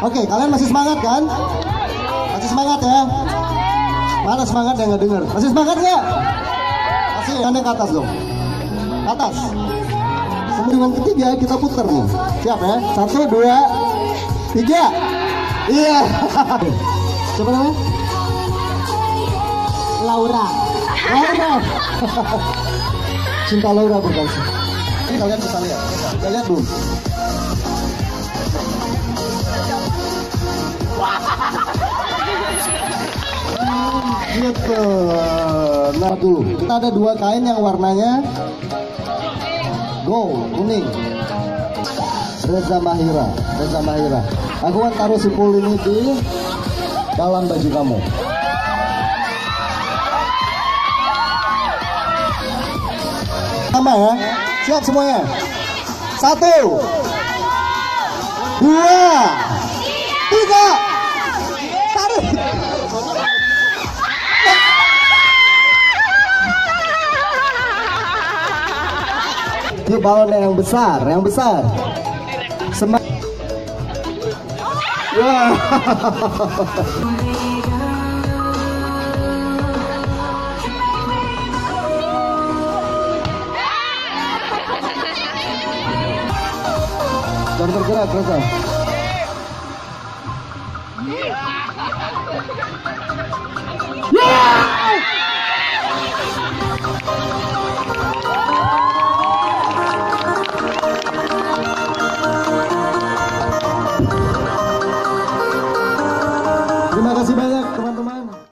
Oke, kalian masih semangat kan? Masih semangat ya? Mana semangat yang nggak dengar? Masih semangat ya? Masih, anda ke atas dong. Ke atas. Kemudian ketiga kita putar nih. Siap ya? 1, 2, 3. Iya. Siapa namanya? Laura. Laura. Cinta Laura bukan sih. Ini kalian bisa lihat. Kita lihat dulu. Gitu. Nah dulu kita ada 2 kain yang warnanya gold, kuning. Reza Mahira. Aku akan taruh sipul ini di dalam baju kamu. Sama ya, siap semuanya. 1, 2, 3, taruh. Ini balonnya yang besar, Semangat. Wah. Jangan bergerak, Reza.